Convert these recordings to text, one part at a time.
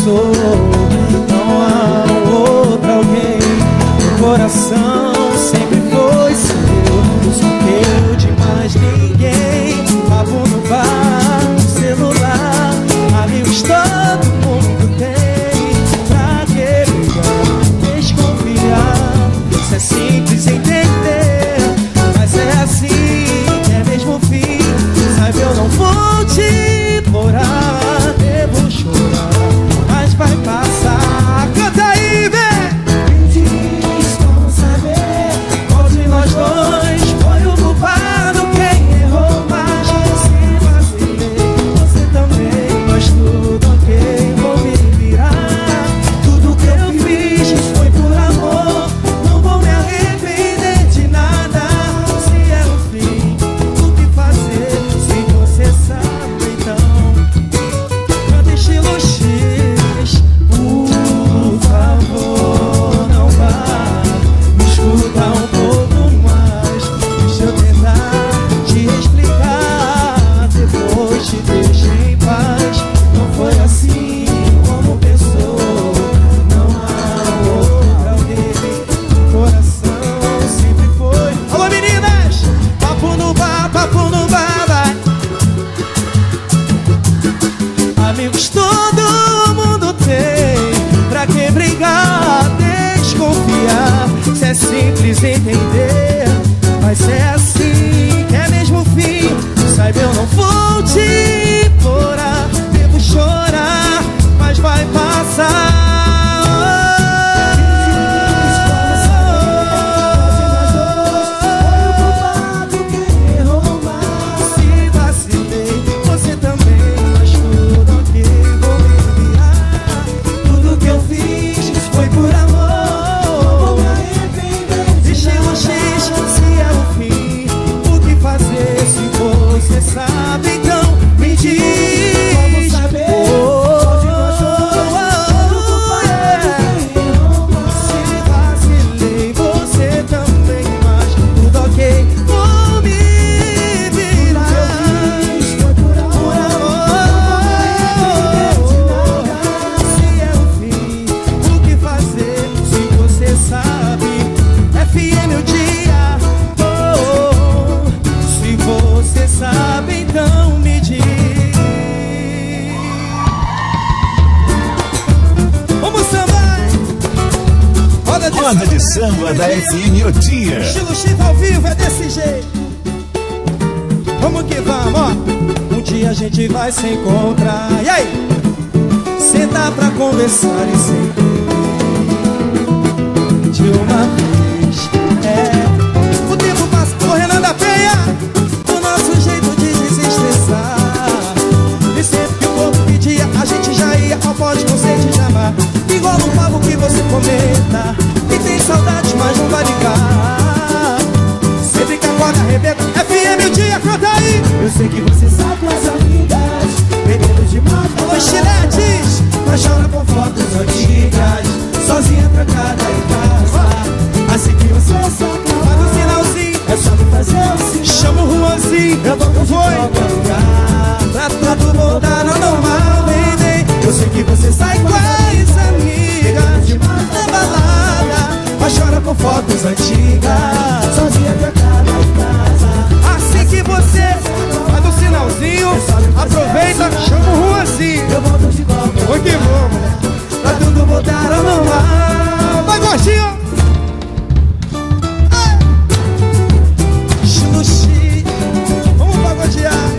pensou. Não há outro alguém. Meu coração sempre foi seu. Eu sou teu de mais ninguém. Papo no bar, no celular, amigos todo mundo tem. Pra que brigar, desconfiar? Isso é simples entender, mas é assim que é mesmo o fim. Sabe, eu não vou te implorar, devo chorar, mas vai passar. Canta aí, vem! Me diz como saber qual de nós dois foi o culpado, quem errou mais. Se vacilei, você também, mas tudo ok, vou me virar. Tudo que eu fiz foi por amor, não vou me arrepender de nada. Se é o fim, o que fazer? Se você sabe, então canta estilo X. Por favor, não vá, me escuta um pouco mais. Deixa eu tentar te explicar, depois te deixo em paz. Não foi assim como pensou. Não há outro alguém. O coração sempre foi. Alô, meninas! Papo no bar, vai. Amigos todo mundo tem. Pra que brigar, desconfiar? Se é simples entender, mas é assim que é mesmo o fim. Saiba, eu não vou te implorar, devo chorar, mas vai passar. Se vacilei, você também, mas tudo ok, vou me virar. Tudo que eu fiz foi por amor. Estilo X, se é o fim, o que fazer? Se você sabe, então me diz. Como saber? Se vacilei, você também, mas tudo ok, vou me virar. Por amor. Se é o fim, o que fazer? Se você sabe, FM o dia. Se você sabe, então me diz. Vamos sambar! Roda de samba da FM o dia. Estilo X ao vivo é desse jeito. Vamos que vamos, ó. Um dia a gente vai se encontrar. E aí? Sentar pra conversar e sempre de uma vez. É. O tempo passa correndo da penha, o nosso jeito de desestressar. E sempre que o corpo pedia, a gente já ia ao pote com sede de amar. Igual um pavo que você comenta e tem saudade, mas não vai ligar. Sempre que acorda arrebenta, FM o dia, canta aí. Eu sei que você sabe com as amigas, bebendo demais. Alô, estiletes, mas chora com fotos antigas, sozinha trancada em casa. Assim que você saca, faz um sinalzinho, é só me fazer assim. Chama o Juanzinho, eu vou com qualquer lugar, pra tudo voltar ao normal, baby. Eu sei que você sai com as amigas na balada, mas chora com fotos antigas, sozinha trancada em casa. Assim que você faz um sinalzinho, aproveita, chama o Juanzinho, eu volto de volta. Oi que vamos, pra tudo voltar ao normal. Vai, gordinho! Estilo X, vamos pagodear.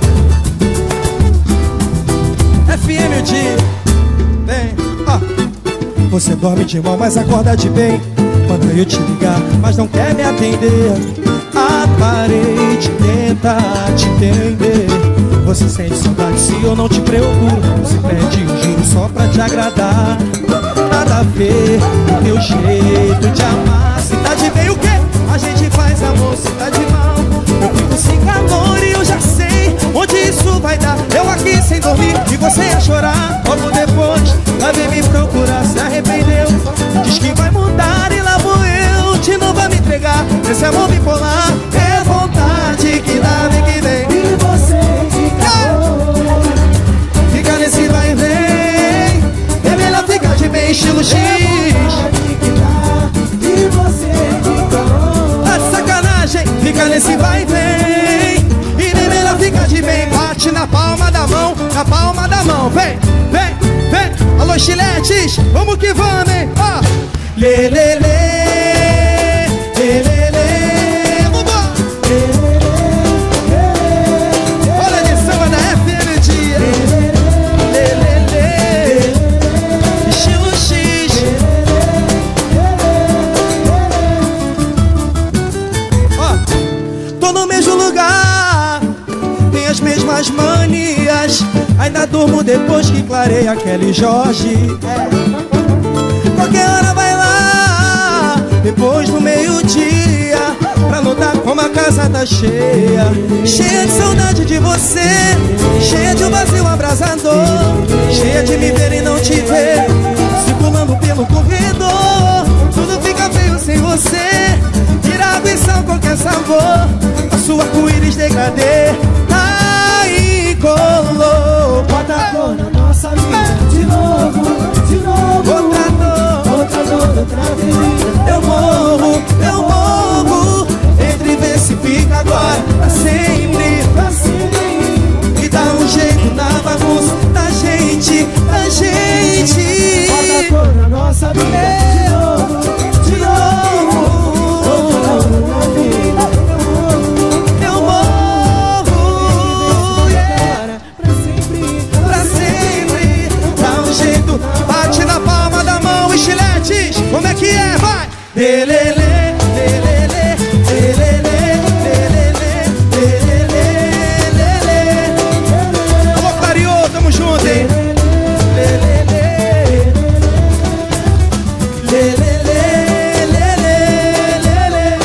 FM o dia, vem, ó. Você dorme de mal, mas acorda de bem. Manda eu te ligar, mas não quer me atender. Aparente tentar te entender. Você sente saudade se eu não te procuro. Você pede um juro só pra te agradar. Nada a ver o teu jeito de amar. Se tá de bem o quê? A gente faz amor. Se tá de mal, eu fico sem calor e eu já sei onde isso vai dar. Eu aqui sem dormir e você ia chorar. Logo depois vai vir me procurar. Se arrependeu, diz que vai mudar e lá vou eu de novo a me entregar. Esse amor bipolar é vontade que dá, vem que vem. E você fica nesse vai e vem. É melhor estiletes, vamos que vamos, hein? Ó, lê, lê, lê, lê, lê, lê, vambora! Roda de samba da FM Dia. Lê, lê, lê, estilo X. Ó, tô no mesmo lugar, tem as mesmas manias. Ainda durmo depois que clareia Kelly Jorge. Qualquer hora vai lá, depois do meio-dia, pra lutar como a casa tá cheia. Cheia de saudade de você, cheia de um vazio abrasador, cheia de me ver e não te ver, circulando pelo corredor. Tudo fica feio sem você, vira água e sal, qualquer sabor. A sua arco-íris degradê, aí colou. Bota a cor na nossa vida de novo, de novo. Outra dor, outra vez. Eu morro entre ver se fica agora pra sempre, Pra sempre. e dá um jeito na bagunça da gente, da gente. Bota a cor na nossa vida de novo, de novo. Outra dor, outra vez. Eu morro, yeah, Pra sempre, pra sempre. Dá um jeito, bate na palma da mão, estiletes. Como é que é? Vai! Lelele, lelele, lelele, lelele, lelele. Alô, Clariô, tamo junto, hein? Lelele, lelele, lelele.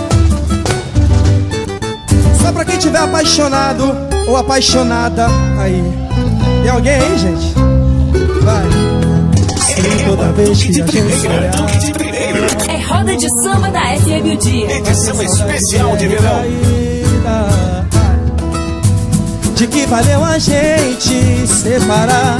Só pra quem tiver apaixonado ou apaixonada aí. Tem alguém aí, gente? Vai. E toda vez que a gente olhar, É roda de samba da FM o dia. Edição especial de verão. de que valeu a gente separar,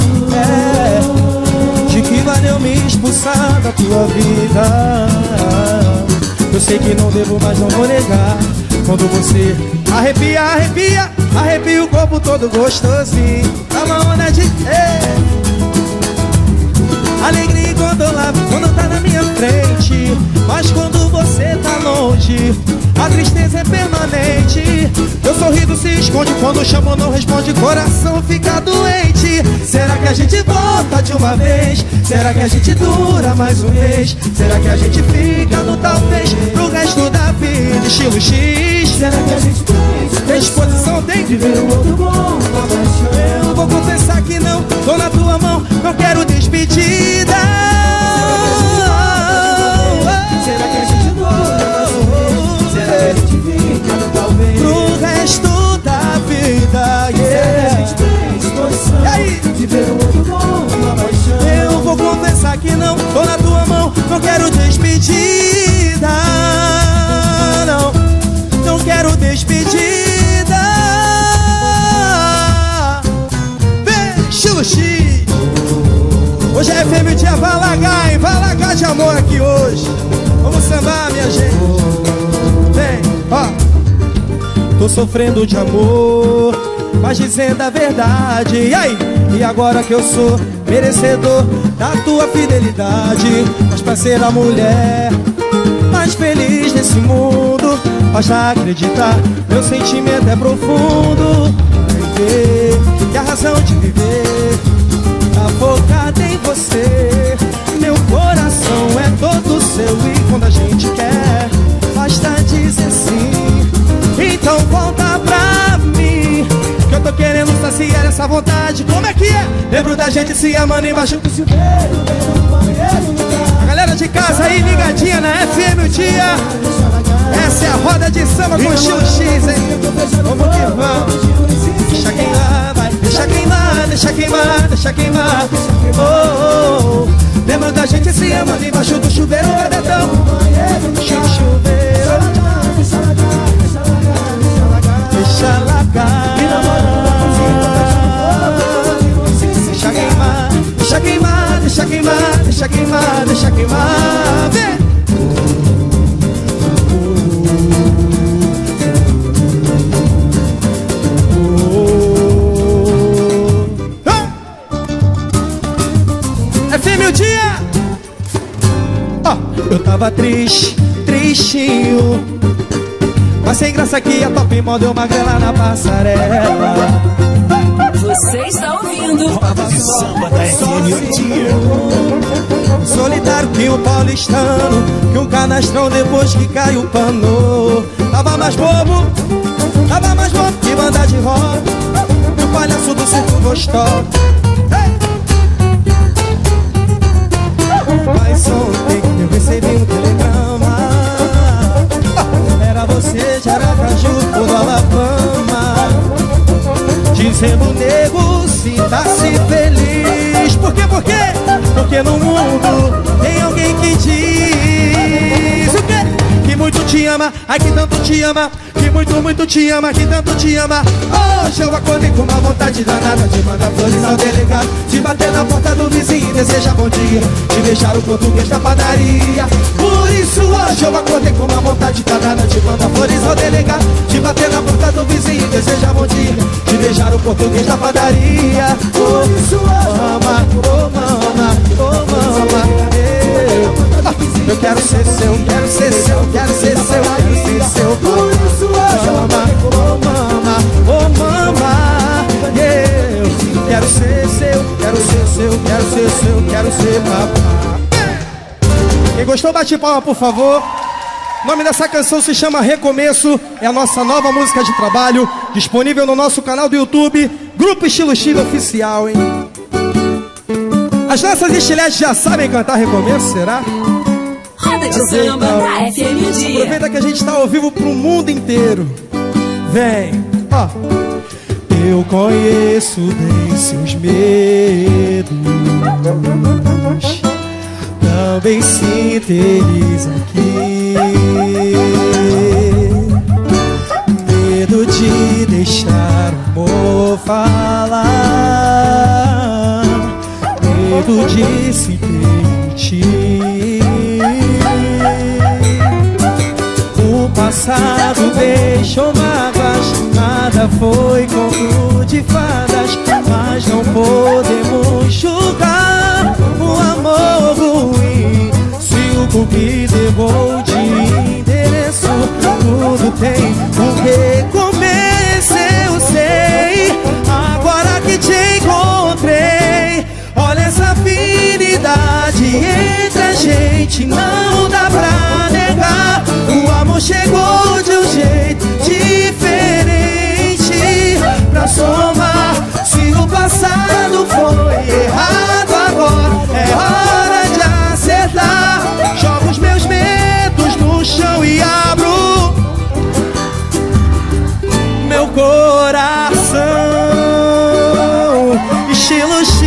de que valeu me expulsar da tua vida. Eu sei que não devo, mas não vou negar. Quando você arrepia, arrepia, arrepia o corpo todo gostosinho. Dá uma onda de alegria quando tá na minha frente, mas quando você tá longe, a tristeza é permanente. Meu sorriso se esconde quando chamo, não responde, coração fica doente. Será que a gente volta de uma vez? Será que a gente dura mais um mês? Será que a gente fica no talvez pro resto da vida? Estilo X. Será que a gente tem disposição? Tem de ver um outro bom? Eu vou confessar que não, tô na tua mão, não quero despedida. Será que a gente dura? Será que a gente fica no talvez? Pro resto da vida, Será que a gente tem disposição E aí? de ver um outro bom, uma paixão? Eu vou confessar que não, tô na tua mão, não quero despedida. Não, não quero despedida. Vem, estilo X. Hoje é FM o dia, vai largar, hein? Vai largar de amor aqui hoje. Vamos sambar, minha gente. Vem, ó. Tô sofrendo de amor, mas dizendo a verdade. E aí? E agora que eu sou merecedor da tua fidelidade, mas pra ser a mulher mais feliz desse mundo, basta acreditar, meu sentimento é profundo. Viver, que a razão de viver tá focada em você. Meu coração é todo seu e quando a gente quer, basta dizer sim. Então volta pra mim, que eu tô querendo saciar essa vontade. Como é que é? Lembro da gente se amando embaixo do chuveiro, a galera de casa aí ligadinha na FM o dia. Essa é a roda de samba com estilo X, hein? Vamos que vamos. Deixa queimar, vai. Deixa queimar, deixa queimar, deixa queimar. Oh, oh, oh. Lembra da gente se amando embaixo do chuveiro, cadetão? Chuveiro. Deixa largar. Deixa queimar, deixa queimar, deixa queimar, deixa queimar, deixa queimar. Vem! tava triste, tristinho. Mas sem graça que a Top Mall deu uma grela na passarela. Você está ouvindo Roda de samba da FM Dia. Solitário que o paulistano, que um canastrão depois que cai o pano. Tava mais bobo que banda de rock, que o palhaço do circo gostou. Mas ontem eu recebi um telegrama. Era você de Aracaju ou do Alabama, dizendo nego, sinta-se feliz. Por quê? Por quê? Porque no mundo tem alguém que diz o quê? Que muito te ama, ai que tanto te ama, que muito te ama, que tanto te ama. Hoje eu acordei com uma vontade danada de mandar flores ao delegado, de bater na porta do vizinho e desejar bom dia, de beijar o português da padaria. Por isso hoje eu acordei com uma vontade danada de mandar flores ao delegado, de bater na porta do vizinho e desejar bom dia, de beijar o português da padaria. Por isso hoje mama, oh mama, oh mama, eu quero ser seu, quero ser seu, quero ser seu, quero ser seu. Por isso hoje mama, oh mama, oh mama, yeah. Quero ser seu, quero ser seu, quero ser seu, quero ser papá. Quem gostou, bate palma, por favor. O nome dessa canção se chama Recomeço. É a nossa nova música de trabalho, disponível no nosso canal do YouTube, Grupo Estilo Chile Oficial, hein? As nossas estiletes já sabem cantar Recomeço, será? Roda de samba da FM Dia. Aproveita que a gente está ao vivo pro mundo inteiro. Vem, ó. Eu conheço bem seus medos, também sinto eles aqui. Medo de deixar o amor falar, medo de se permitir. O passado deixou mágoas, nada foi conto de fadas, mas não podemos julgar o amor ruim. Se o cupido errou de endereço, tudo tem um recomeço, eu sei. Agora que te encontrei, olha essa afinidade entre a gente, não dá pra negar. O amor chegou de um jeito diferente pra somar. Se o passado foi errado, agora é hora de acertar. Jogo os meus medos no chão e abro meu coração. Estilo X,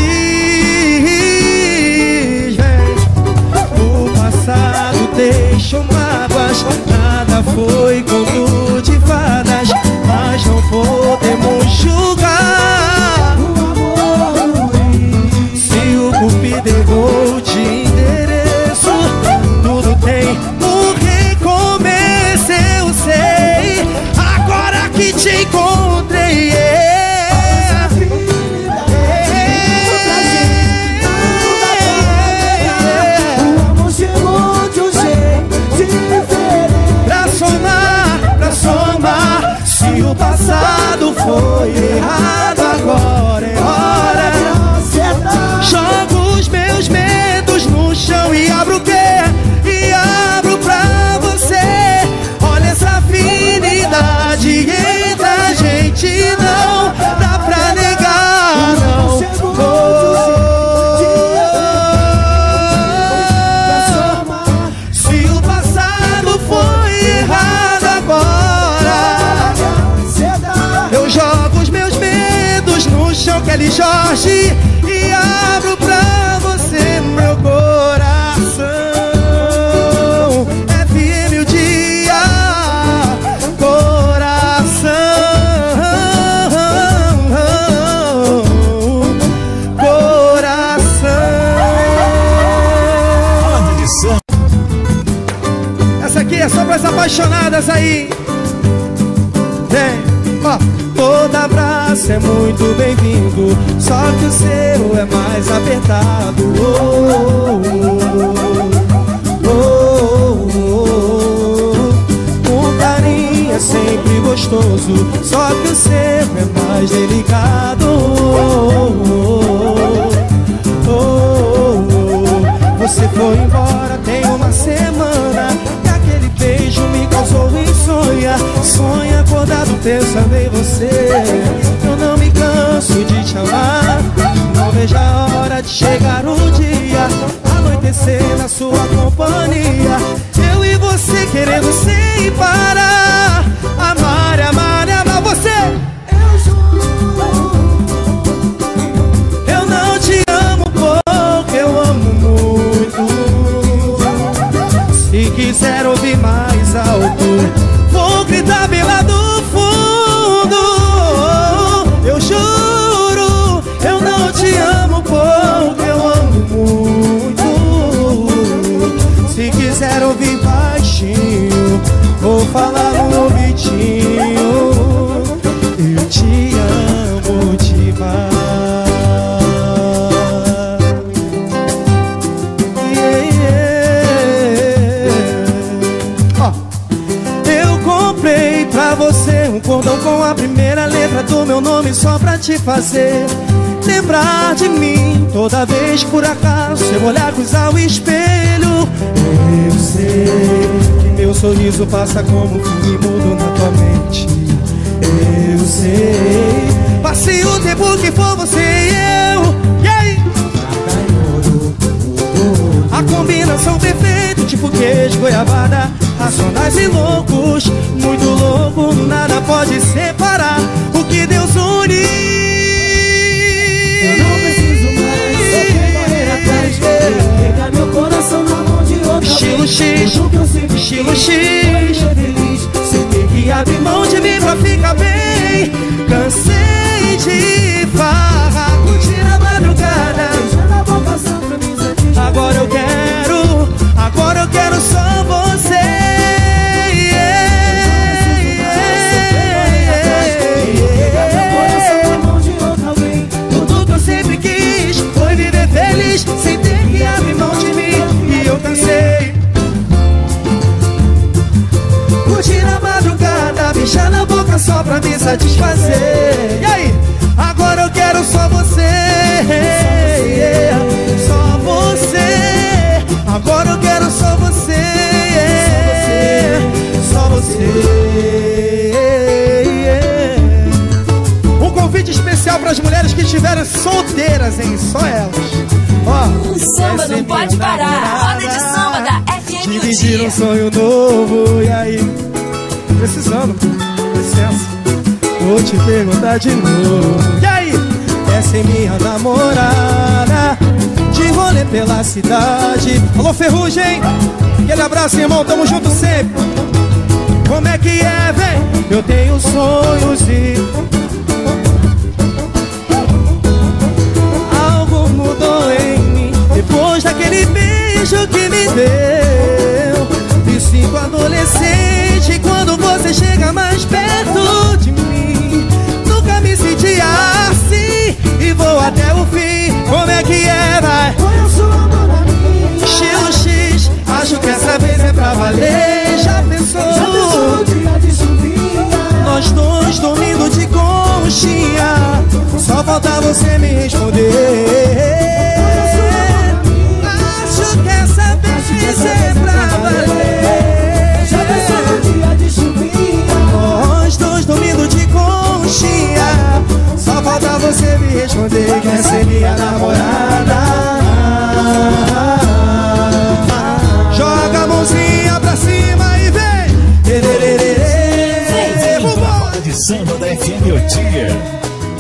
o passado deixou mágoas, nada foi conto de fadas, mas não podemos julgar o amor. Se o cupido errou de endereço, tudo tem um recomeço, eu sei. Agora que te encontrei, se o passado foi errado, agora é hora de acertar. Jogo os meus medos no chão e abro o quê? E abro pra você. Olha essa afinidade entre a gente, não dá pra negar, não. Se o passado foi errado, agora eu jogo os meus medos no chão, Kelly Jorge, e abro pra você meu coração. FM o dia, coração, coração. Essa aqui é só pras apaixonadas aí. Vem, ó. Todo abraço é muito bem-vindo, só que o seu é mais apertado. Oh, oh, oh, oh. sorriso, só que o seu é mais delicado. Você foi embora tem uma semana e aquele beijo me causou insônia. Sonho acordado pensando em você. Eu não me canso de te amar. Não vejo a hora de chegar o dia, anoitecer na sua companhia. Eu e você querendo sem parar. Amar, amar, amar você. Eu juro, eu não te amo pouco, eu amo muito. Se quiser ouvir mais alto, vou gritar bem lá do fundo. Eu juro, eu não te amo pouco, eu amo muito. Se quiser ouvir baixinho, vou falar no ouvidinho. Eu te amo demais. Eu comprei pra você um cordão com a primeira letra do meu nome, só pra te fazer lembrar de mim toda vez por acaso seu olhar cruzar o espelho. Eu sei que meu sorriso passa como um filme mudo na tua mente. Eu sei, passei o tempo que for você e eu. E aí? A combinação perfeita, tipo queijo, goiabada, racionais e loucos, muito louco, nada pode separar o que Deus une. Eu não preciso mais correr atrás, pegar meu coração na mão de outra. Estilo X, estilo X, feliz, sem ter que abrir mão de mim pra ficar bem. Cansei de farra, curtir a madrugada. beijando a boca só pra me satisfazer. Agora eu quero só você. Pegar meu coração na mão de outra alguém. Tudo que eu sempre quis foi viver feliz, sem ter que abrir mão de mim. E eu cansei. Curtir a madrugada, beijar na boca só pra me satisfazer. E aí? Agora eu quero só você. Só você. Agora eu quero só você. Só você. Um convite especial para as mulheres que estiverem solteiras, hein? Só elas. Ó, O samba não pode parar. Roda de samba da FM dividir um Dia. sonho novo. E aí? Precisando, licença, vou te perguntar de novo. E aí? Essa é minha namorada, de rolê pela cidade. Alô, Ferrugem, aquele abraço, irmão, tamo junto sempre. Como é que é, vem? Eu tenho sonhos e algo mudou em mim depois daquele beijo que me deu. Me sinto adolescente quando você chega mais perto de mim. Nunca me senti assim e vou até o fim. Como é que é, vai? Põe a sua mão na minha. Estilo X, acho que essa vez é pra valer. Já pensou? Já pensou dia de chuvinha? Nós dois dormindo de conchinha, só falta você me responder. Acho que essa vez é pra valer. Já pensou dia de chuvinha? Nós dois dormindo de conchinha, só falta você me responder. Quer ser minha namorada? Joga a mãozinha pra cima e vem. Roda de samba da FM O Dia.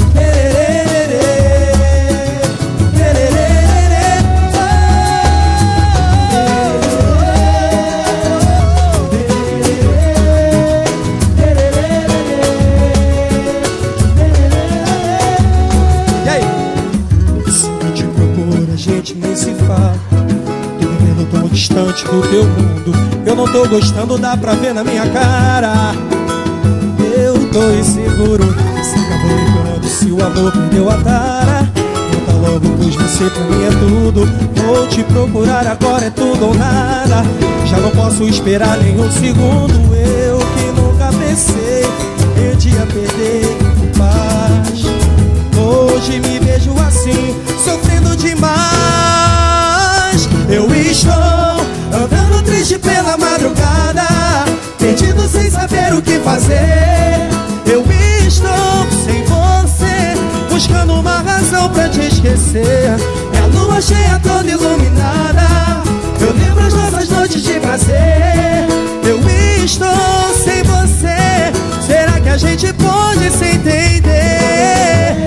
E aí? Se eu te procuro, a gente nem se fala. Tô vivendo tão distante do teu mundo. Eu não tô gostando, dá pra ver na minha cara. Eu tô inseguro, se acabou enquanto se o amor perdeu a tara. Volta logo, pois você pra mim é tudo. Vou te procurar, agora é tudo ou nada. Já não posso esperar nem um segundo. Eu que nunca pensei, perdi a perder paz. Hoje me vejo assim, sofrendo demais. Eu estou andando triste pela madrugada, perdido sem saber o que fazer. Eu estou sem você, buscando uma razão pra te esquecer. É a lua cheia toda iluminada, eu lembro as nossas noites de prazer. Eu estou sem você, será que a gente pode se entender?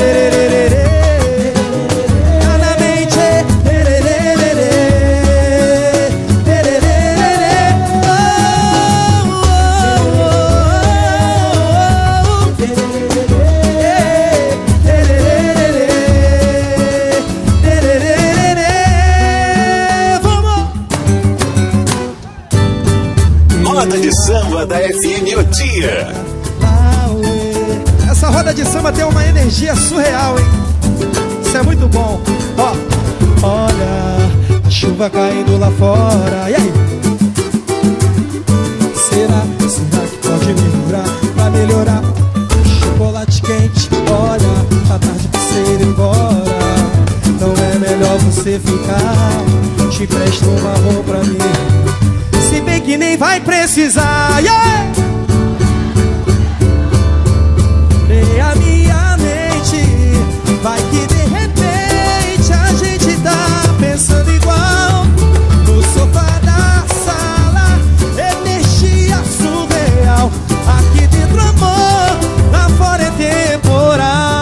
Cada mente, Roda de samba da FM o dia. Essa roda de samba tem uma energia surreal, hein? Isso é muito bom. Ó, olha a chuva caindo lá fora. E aí? Será que pode melhorar? Pra melhorar, chocolate quente. Olha, tá tarde pra você ir embora. Não é melhor você ficar? Te empresto uma roupa pra mim, se bem que nem vai precisar. Yeah! Vê a minha mente, vai que de repente a gente tá pensando igual. No sofá da sala, energia surreal. Aqui dentro amor, lá fora é temporal.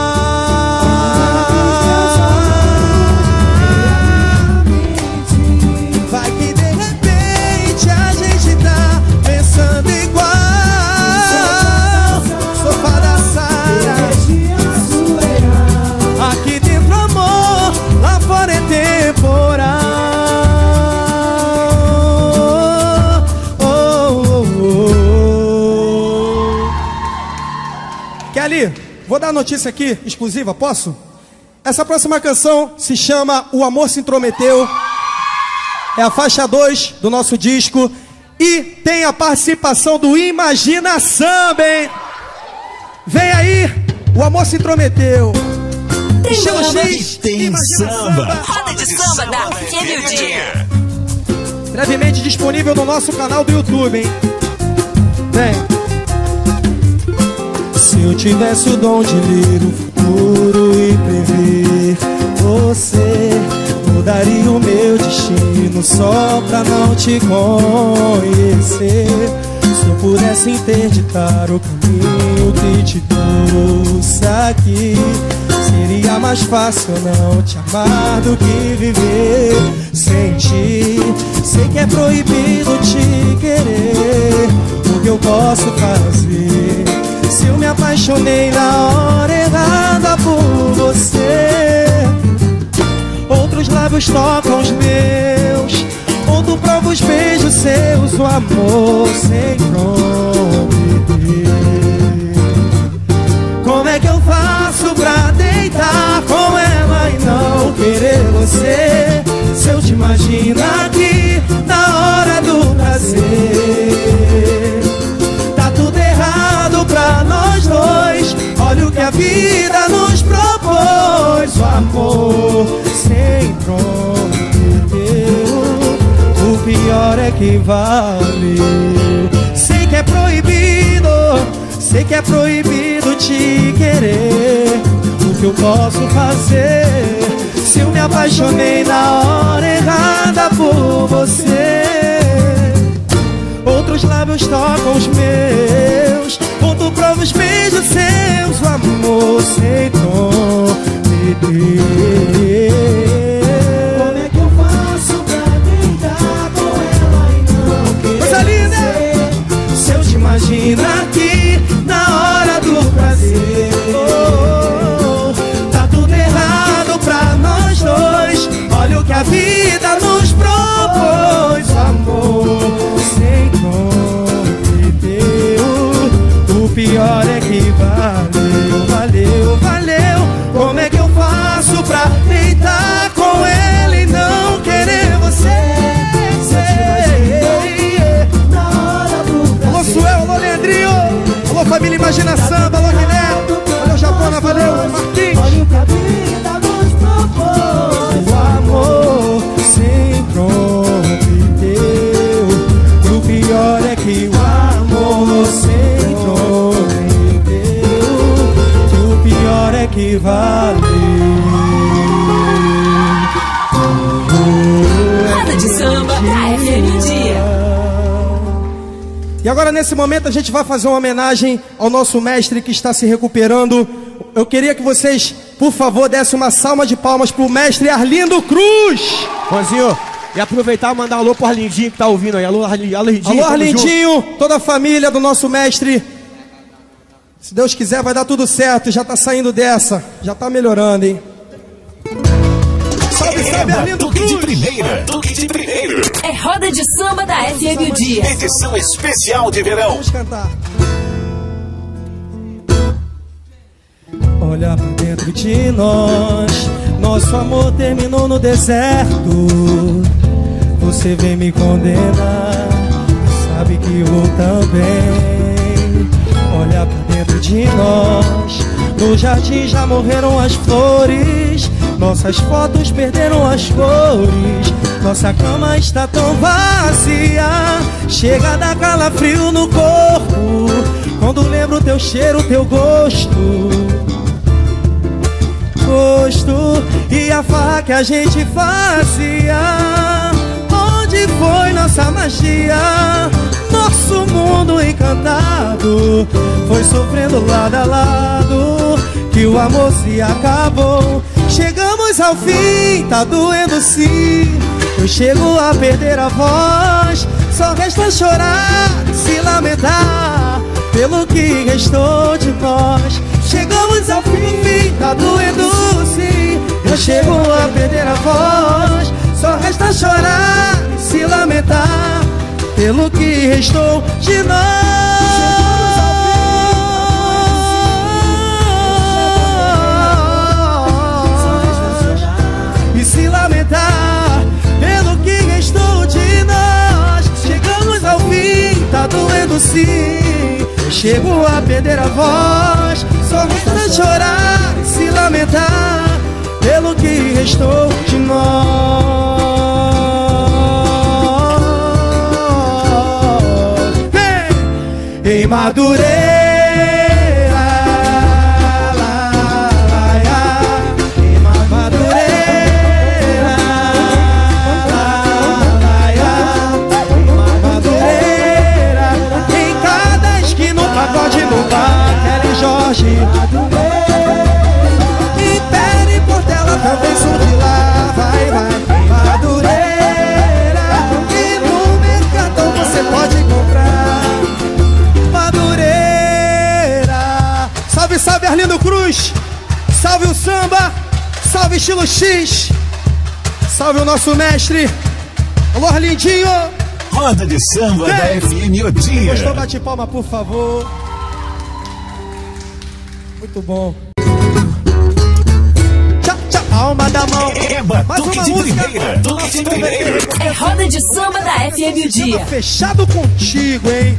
Vai que de repente a gente tá pensando igual. Sofá da sala, aqui dentro amor, lá fora é temporal. Kelly, vou dar a notícia aqui, exclusiva, posso? Essa próxima canção se chama O Amor Se Intrometeu. É a faixa 2 do nosso disco e tem a participação do Imagina Samba, hein? Vem aí, O Amor Se Intrometeu. Estilo X, Tem Imagina samba. Roda de samba da FM o dia. Brevemente disponível no nosso canal do YouTube, hein? Vem. Se eu tivesse o dom de ler o futuro e prever, você mudaria o meu destino só pra não te conhecer. Se eu pudesse interditar o caminho que te trouxe aqui, seria mais fácil não te amar do que viver sem ti. Sei que é proibido te querer, o que eu posso fazer? Se eu me apaixonei na hora errada por você, outros lábios tocam os meus, outro prova os beijos seus, o amor sem prometer. Como é que eu faço pra deitar com ela e não querer você? Se eu te imagino aqui na hora do prazer, tá tudo errado pra nós dois. Olha o que a vida nos propôs, o amor sem prometer. O pior é que valeu. Sei que é proibido, sei que é proibido te querer. O que eu posso fazer? Se eu me apaixonei na hora errada por você, outros lábios tocam os meus, outro prova os beijos seus, o amor sem prometer. Como é que eu faço pra deitar com ela e não querer você? Se eu te imagino aqui na hora do prazer, tá tudo errado pra nós dois. Olha o que a vida nos propôs, o amor sem prometer. O pior é que valeu, valeu, valeu. Como é que eu faço pra que valer. Roda de samba da FM Dia. E agora nesse momento a gente vai fazer uma homenagem ao nosso mestre que está se recuperando. Eu queria que vocês, por favor, dessem uma salva de palmas pro mestre Arlindo Cruz. Juanzinho, e aproveitar e mandar um alô pro Arlindinho que tá ouvindo aí. Alô, Arlindinho. Alô, Arlindinho, toda a família do nosso mestre. Se Deus quiser vai dar tudo certo, já tá saindo dessa, já tá melhorando, hein? Salve, salve, Arlindo Cruz! Toque de primeira. É roda de samba da FM Dia. Edição especial de verão. Vamos cantar. Olha pra dentro de nós, nosso amor terminou no deserto. Você vem me condenar, sabe que eu também. Olha pra dentro de nós, no jardim já morreram as flores. Nossas fotos perderam as cores. Nossa cama está tão vazia, chega a dar calafrio no corpo quando lembro teu cheiro, teu gosto. E a farra que a gente fazia. Onde foi nossa magia? Nosso mundo encantado foi sofrendo lado a lado, que o amor se acabou. Chegamos ao fim, tá doendo sim. Eu chego a perder a voz, só resta chorar, se lamentar pelo que restou de nós. Chegamos ao fim, tá doendo sim. Eu chego a perder a voz, só resta chorar e se lamentar pelo que restou de nós. E se lamentar pelo que restou de nós. Chegamos ao fim, tá doendo sim. Eu chego a perder a voz, só resta chorar e se lamentar pelo que restou de nós. Vem! Em Madureira, em Madureira, em Madureira, em cada esquina um pagode no bar, Kelly Jorge. Também sou de lá, vai, Madureira. E no Mercadão você pode comprar Madureira. Salve, salve Arlindo Cruz. Salve o samba. Salve Estilo X. Salve o nosso mestre. Alô, Arlindinho. Roda de samba da FM O Dia. Gostou? Bate palma, por favor. Muito bom. Alma da mão. Mais uma música. É roda de samba da FM Dia. Fechado contigo, hein?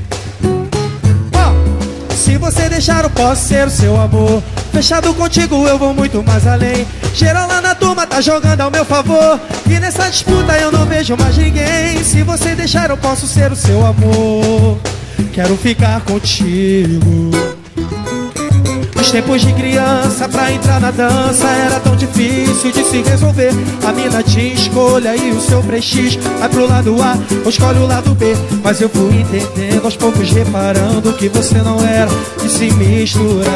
Ó, se você deixar eu posso ser o seu amor. Fechado contigo eu vou muito mais além. Geral lá na turma tá jogando ao meu favor, e nessa disputa eu não vejo mais ninguém. Se você deixar eu posso ser o seu amor. Quero ficar contigo. Nos tempos de criança, pra entrar na dança era tão difícil de se resolver. A mina tinha escolha e o seu prestígio vai pro lado A ou escolhe o lado B. Mas eu fui entendendo aos poucos, reparando que você não era de se misturar.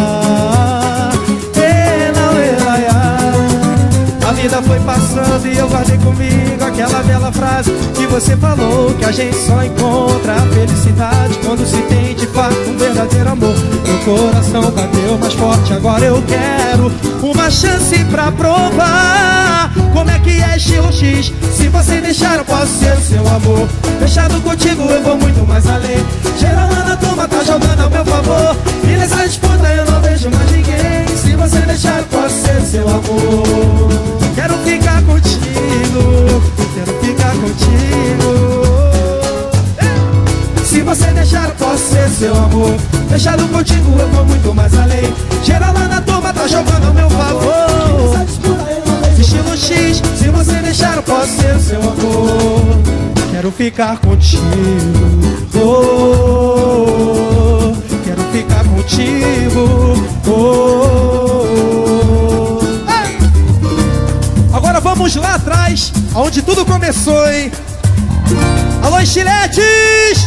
A vida foi passando e eu guardei comigo aquela bela frase que você falou, que a gente só encontra a felicidade quando se tem de fato um verdadeiro amor. Meu coração bateu mais forte, agora eu quero uma chance pra provar como é que é Estilo X. Se você deixar eu posso ser o seu amor. Fechado contigo eu vou muito mais além. Geral lá na turma tá jogando ao meu favor, e nessa disputa eu não vejo mais ninguém. Se você deixar eu posso ser o seu amor. Quero ficar contigo, quero ficar contigo. Se você deixar eu posso ser seu amor. Fechado contigo eu vou muito mais além. Geral lá na turma tá jogando ao meu favor. Estilo X, se você deixar eu posso ser seu amor. Quero ficar contigo, oh, quero ficar contigo, oh. Vamos lá atrás, onde tudo começou, hein? Alô, estiletes!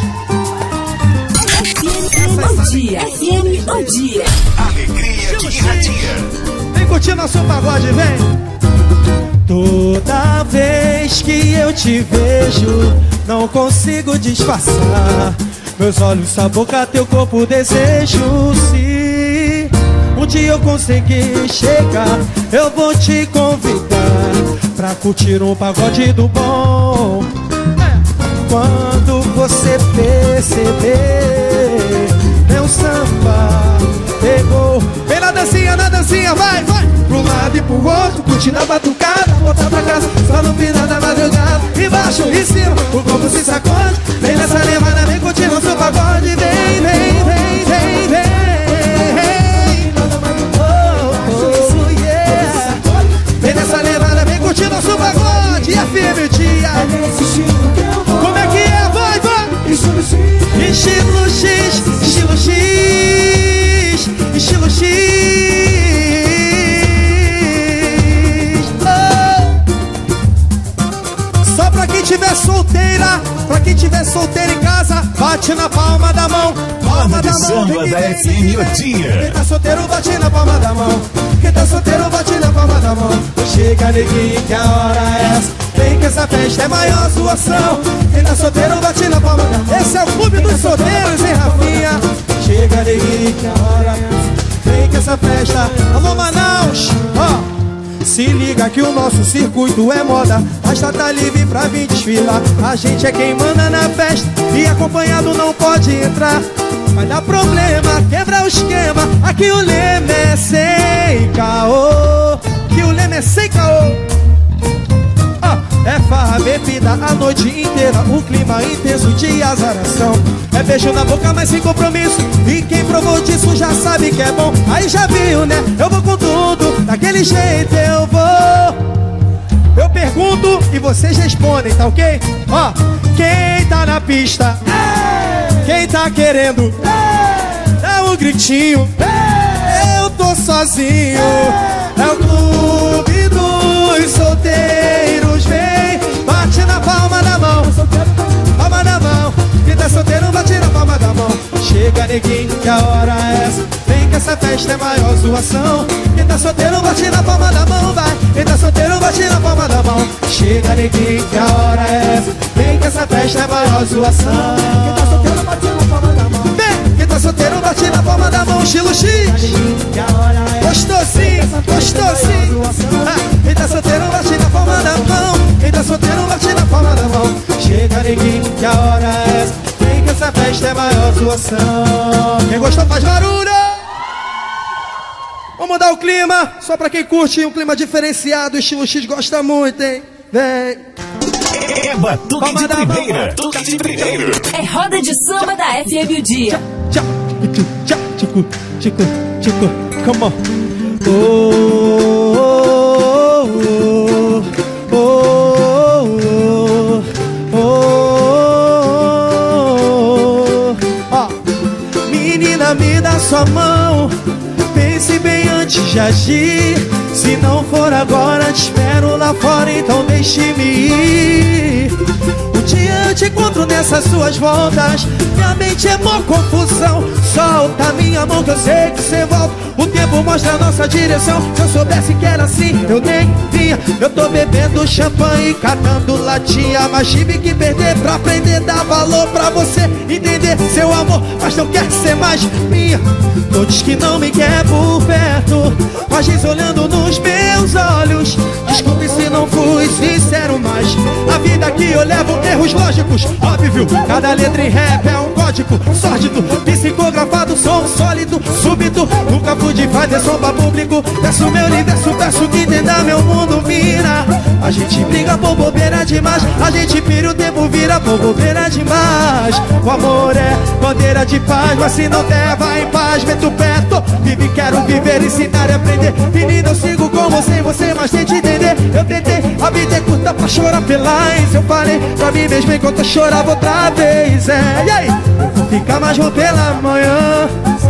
FM o dia. FM o dia. Alegria que irradia. Vem curtir nosso pagode, vem! Toda vez que eu te vejo, não consigo disfarçar. Meus olhos, sua boca, teu corpo, desejo. Se um dia eu conseguir chegar, eu vou te convidar pra curtir um pagode do bom. Quando você perceber, meu samba pegou. Vem na dancinha, vai, vai! Pro lado e pro outro, curtindo a batucada, voltar pra casa, só no final da madrugada. Embaixo e cima, o corpo se sacode. Vem nessa levada, vem curtindo o seu pagode. Vem, vem, vem, vem, vem. Oh, yeah. Vem nessa levada, vem curtindo o seu pagode. FM o dia. Como é que é? Vai, vai! Estilo X, estilo X, estilo X. Só pra quem tiver solteira, pra quem tiver solteira em casa, bate na palma da mão. Palma da mão, samba da FM o dia. Quem tá solteiro, bate na palma da mão. Quem tá solteiro, bate na palma da mão. Chega, neguinho, que a hora é essa. Vem que essa festa é maior zoação. Quem tá solteiro, bate na palma da mão. Esse é o clube dos solteiros, hein, Rafinha? Chega, neguinho, que a hora é essa. Vem que essa festa... Alô, Manaus! Ó! Se liga que o nosso circuito é moda. A estrada tá livre pra vir desfilar. A gente é quem manda na festa e acompanhado não pode entrar. Vai dar problema, quebra o esquema. Aqui o lema é sem caô. Que o lema é sem caô. É farra, bebida a noite inteira. O clima intenso de azaração. É beijo na boca, mas sem compromisso. E quem provou disso já sabe que é bom. Aí já viu, né? Eu vou com tudo. Daquele jeito eu vou. Eu pergunto e vocês respondem, tá ok? Ó, quem tá na pista? Quem tá querendo? Dá um gritinho. Eu tô sozinho. É o clube dos solteiros. Vem, bate na palma da mão. Palma da mão. Quem tá solteiro, bate na palma da mão. Chega, neguinho, que a hora é essa. Vem que essa festa é maior zoação. Quem tá solteiro, bate na palma da mão, vai. Quem tá solteiro, bate na palma da mão. Chega, neguinho, que a hora é essa. Vem que essa festa é maior zoação. Quem tá solteiro, bate na palma da mão. Vem, quem tá solteiro, bate na palma da mão. Estilo X. Gostou sim, gostou sim. Quem tá solteiro, bate na palma da mão. Quem tá solteiro, bate na palma da mão. Chega, neguinho, que a hora é essa. Vem que essa festa é maior zoação. Quem gostou faz barulho. Vamos mudar o clima, só pra quem curte um clima diferenciado. O Estilo X gosta muito, hein? Vem. É batuque de primeira. Batuque de primeira. É roda de samba da FM o dia. Tchau, tchau, tchico, tchico, tchico, come on. Oh, oh, oh, oh, oh, oh, oh. Menina, me dá sua mão. Pense bem antes de agir. Se não for agora, te espero lá fora, então deixe-me ir. Um dia eu te encontro nessas suas voltas. Minha mente é mó confusão. Solta minha mão que eu sei que você volta. O tempo mostra a nossa direção. Se eu soubesse que era assim, eu nem vinha. Eu tô bebendo champanhe, catando latinha. Mas tive que perder pra aprender a dar valor pra você entender seu amor, mas não quer ser mais minha. Tu diz que não me quer por perto, mas diz olhando nos meus olhos. Desculpe se não fui sincero, mas a vida que eu levo erros lógicos. Óbvio, cada letra em rap é um código sórdido, psicografado, som sólido, súbito. Nunca pude fazer som pra público. Peço meu universo, peço que entenda meu mundo, mira. A gente briga por bobeira demais. A gente pira, o tempo vira por bobeira demais. O amor é bandeira de paz, mas se não der, vai em paz. Meto o pé, tô vive, quero viver, ensinar e aprender. Menina, eu sigo com você, mas tente entender. Eu tentei, a vida é curta pra chorar pelas. Eu falei pra mim mesmo enquanto eu chorava outra vez. E aí? Eu vou ficar mais, vou pela manhã.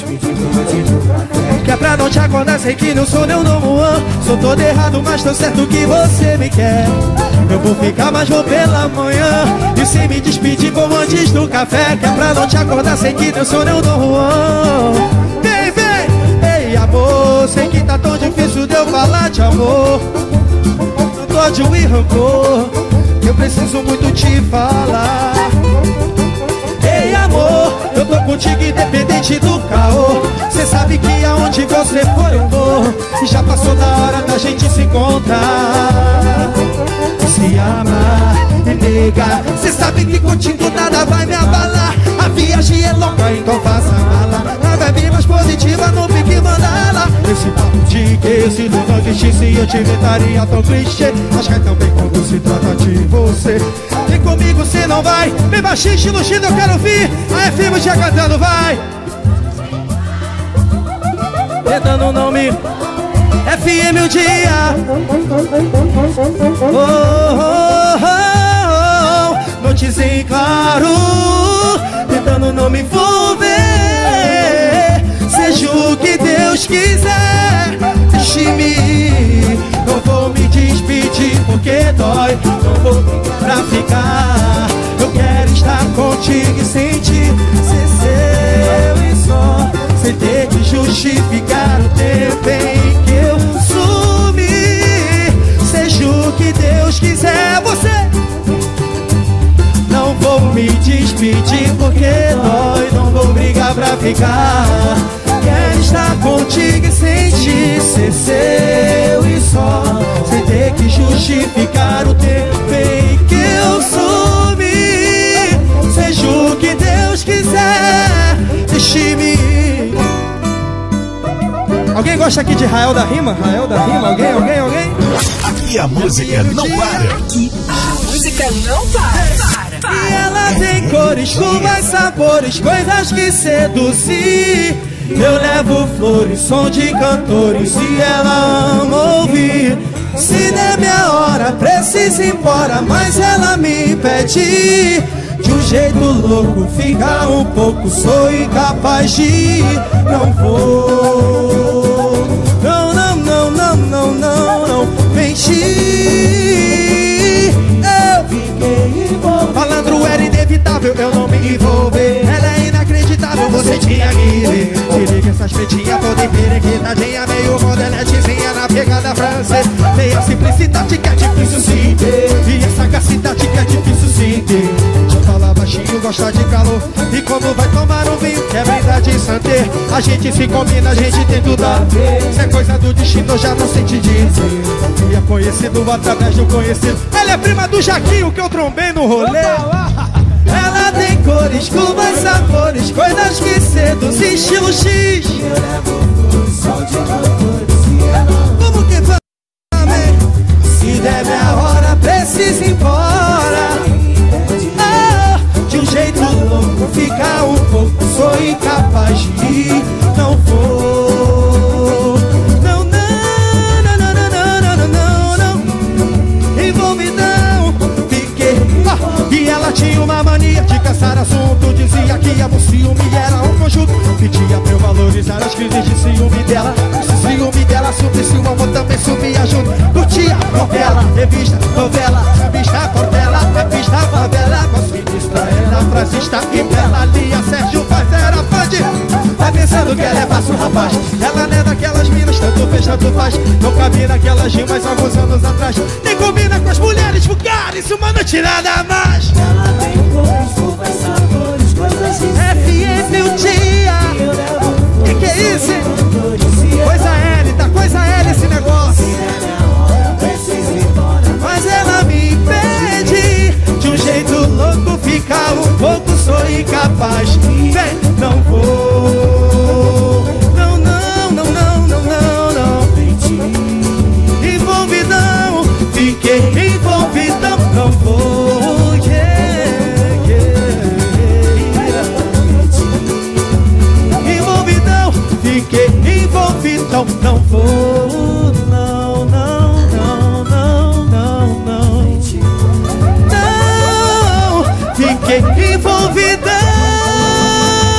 Que é pra não te acordar, sei que não sou nem um novo ano. Sou todo errado, mas tô certo que você me quer. Eu vou ficar, mas vou pela manhã. E sem me despedir, vou antes do café. Que é pra não te acordar, sei que não sou nem um novo ano. Vem, vem, ei amor, sei que tá tão difícil de eu falar de amor. Tanto ódio e rancor, que eu preciso muito te falar. Ei amor, eu tô contigo independente do caô. Cê sabe que aonde você for eu vou. E já passou da hora da gente se encontrar. Se amar e negar. Cê sabe que contigo nada vai me abalar. A viagem é longa, então faça mala. Na vibe mais positiva, não fique mandala. Esse papo de que se não existisse eu te inventaria tão clichê. Mas cai tão bem quando se trata de você. Vem comigo, cê não vai. Bem baixinho, estilo X, eu quero ouvir a FM já cantando, vai. Tentando o nome FM o dia. Noites em claro, tentando não me envolver. Seja o que Deus quiser, deixe-me ir. Não vou me despedir porque dói. Não vou pra ficar. Eu quero estar contigo e sentir ser seu e só, sem ter que justificar o tempo em que eu sumi. Seja o que Deus quiser, você. Não vou me despedir porque dói. Não vou brigar pra ficar. Quero estar contigo e sentir ser seu e só, sem ter que justificar o tempo em que eu sumi. Seja o que Deus quiser, deixe-me ir. Alguém gosta aqui de Rael da Rima? Rael da Rima? Alguém? Aqui a música não para. Aqui a música não para. E ela tem cores, curvas, sabores, coisas que seduzir. Eu levo flores, som de cantores e ela ama ouvir. Se der minha hora, preciso ir embora, mas ela me pede. De um jeito louco, ficar um pouco, sou incapaz de ir. Não vou, não mentir. Eu fiquei envolvido. Malandro era inevitável, eu não me envolver. Ela é inacreditável, você tinha que ver. Se liga essas pretinhas toda emperequitadinha, meio modeletezinha na pegada francesa. Meia simplicidade que é difícil se ter, e essa sagacidade que é difícil se ter. Deixa eu falar baixinho, gosta de calor. E como vai tomar um vinho, quer brindar de santé. A gente se combina, a gente tem tudo a ver. Se é coisa do destino, eu já não sei te dizer. E é conhecido através do conhecido. Ela é prima do Jaquinho que eu trombei no rolê. Ela tem cores, curvas, sabores, coisas que seduzem, estilo X. Como que vai? Se der minha hora, preciso ir embora. De um jeito louco, ficar um pouco, sou incapaz de ir. Não vou. Não. Envolvidão, fiquei. E ela tinha uma mania de caçar assunto. Dizia que amor, ciúme era um conjunto. Pedia pra eu valorizar as crises de ciúme dela. Se ciúme dela subisse, o amor também subia junto. Curtia novela, revista, novela, revista, cordela, revista, favela. Consinistra, ela frasista e bela. Lia, Sérgio Paz era fã de... Tá pensando que ela é fácil, rapaz? Ela não é daquelas minas, tanto fez, tanto faz. Não cabia naquelas rimas alguns anos atrás. Nem combina com as mulheres vulgares, uma noite nada mais. Ela tem cores, curvas, sabores, coisas que FM o dia. Que é isso, hein? Coisa L, tá coisa L esse negócio. Mas ela me pede de um jeito louco, ficar um pouco, sou incapaz. Vem, não vou. Não. Envolvidão, fiquei envolvidão. Não vou, envolvidão, fiquei envolvidão. Não vou, não. Não, fiquei envolvidão.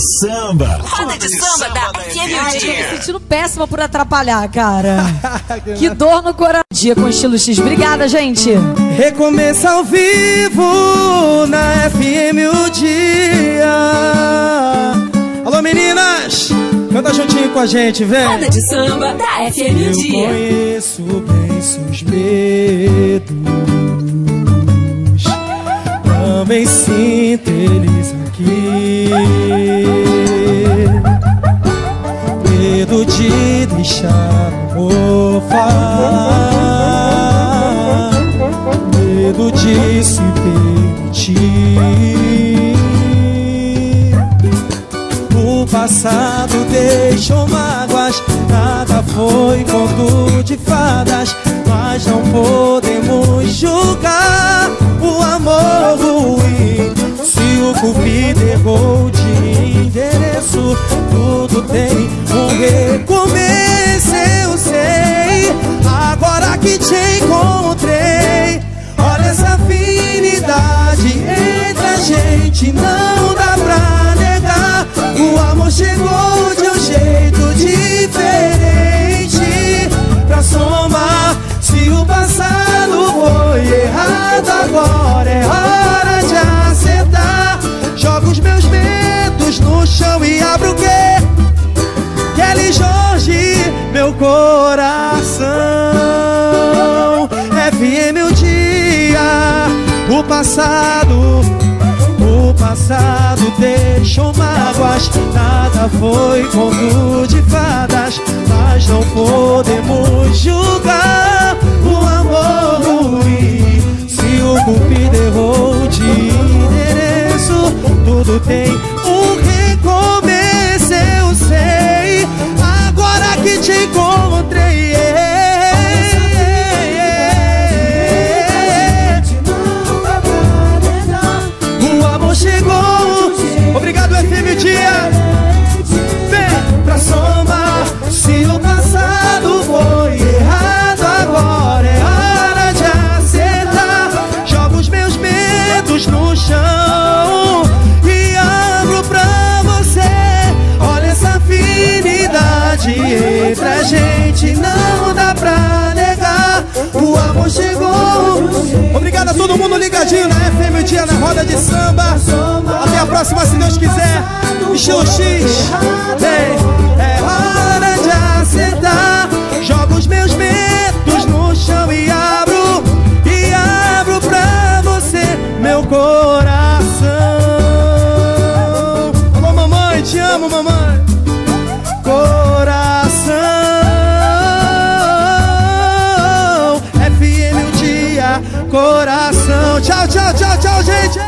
samba. Roda de samba da FM Ai, o eu tô me dia. sentindo péssima por atrapalhar, cara. Que dor no coração. Dia com estilo X. Obrigada, gente. Recomeça ao vivo na FM o dia. Alô, meninas! Canta juntinho com a gente, vem. Roda de samba da FM o Eu dia. conheço bem seus medos, também sinto eles aqui. Medo de deixar o amor falar, medo de se permitir. O passado deixou mágoas, nada foi conto de fadas. Mas não podemos julgar o amor ruim. Se o cupido errou de endereço, tudo tem um recomeço, eu sei. Agora que te encontrei, olha essa afinidade entre a gente, não dá pra negar. O amor chegou de um jeito diferente pra somar. Se o passado foi errado, agora é hora de acertar. Jogo os meus medos no chão e abro o quê? Kelly Jorge, meu coração. FM o dia, o passado deixou mágoas, nada foi conto de fadas. Mas não podemos julgar o amor ruim. Se o cupido errou de endereço, tudo tem um recomeço, eu sei. Agora que te encontrei, o amor chegou. Obrigado, FM Dia. Vem pra somar. Se o passado foi errado, agora é hora de acertar. Jogo os meus medos no chão e abro pra você. Olha essa afinidade entre a gente, não dá pra negar. O amor chegou. Obrigado a todo mundo ligadinho na FM o dia, na roda de samba. Até a próxima, se Deus quiser. Estilo X. Vem, é hora de acertar. Jogo os meus medos no chão e abro pra você, meu coração. Alô, mamãe, te amo, mamãe. Coração. FM o dia, coração. Tchau, tchau, tchau, tchau, gente.